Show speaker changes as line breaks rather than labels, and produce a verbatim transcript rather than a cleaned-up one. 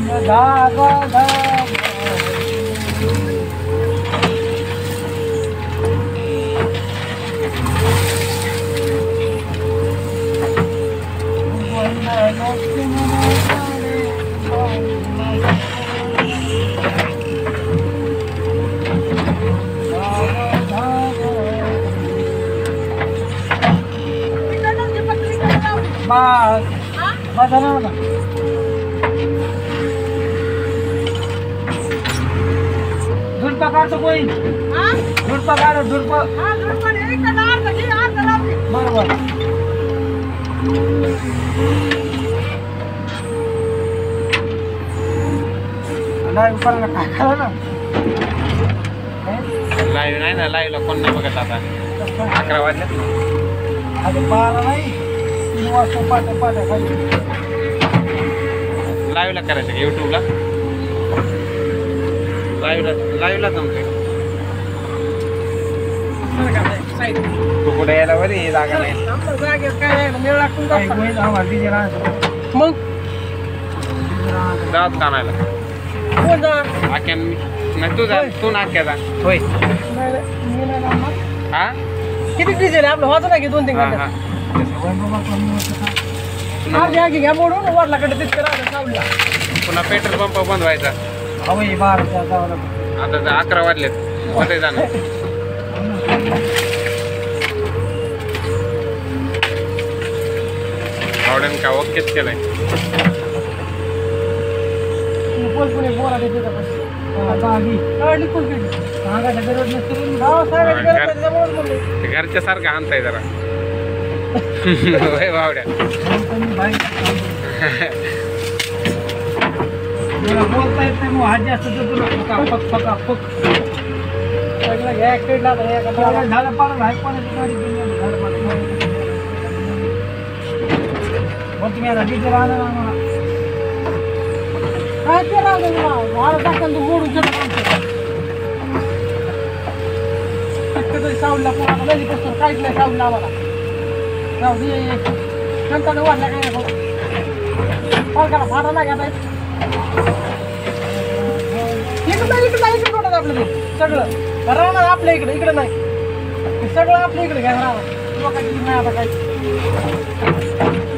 धागा धागा बस बस झालं ना झुडपा काढतो कोई झुडपा काढ झुडपा बरोबर लाईव्ह करायला काय करा ना
लाईव्ह नाही ना लाईव्हला कोण नाही बघत आता अकरा वाजल्यात ना
आता बारा नाही तीन वाजता पाट्या पाट्या खाली
लाईव्हला करायचं का युट्यूबला लाईव्हला लाईव्हला जमतोय तू कुठे यायला बरी जागा नाही
मग
जात कानायला आख्यान नाही तू जा तू नाक्या जा होय हा
किती डिझेल आपलं होतं ना की दोन तीन
हा
घंटे
हा
घ्या घ्या मोडून वरलाकडे तितकं राहिलं सावलीला
पुन्हा पेट्रोल पंप बंद व्हायचा
हवं बारा
आता जा अकरा वाजलेत मध्ये जाणार आवडेन का ओकेच केलंय
कोणी बोला देते
घरच्या सारखं आणताय जरा होय बावड्या
बोलता येत नाही मग हात जास्त तुला पक पक पक झालं पाडलं आहे पाण्याची गाडी झालं पाडलं मग तुम्ही आता तिथे राहणार आम्हाला काय ते राहणार मला टाकून तू मोडून शकतो सावलीला कोणाला नदी बसतो काहीच नाही सावलीला आम्हाला सावली नंतर वाढला काय नाही फरकाला फाटा नाही घ्या इकडं इकडं इकडे पडत आपलं ते सगळं राहणार आपल्या इकडे इकडे नाही सगळं आपल्या इकडे घ्या राहणार लोकांची नाही आता काही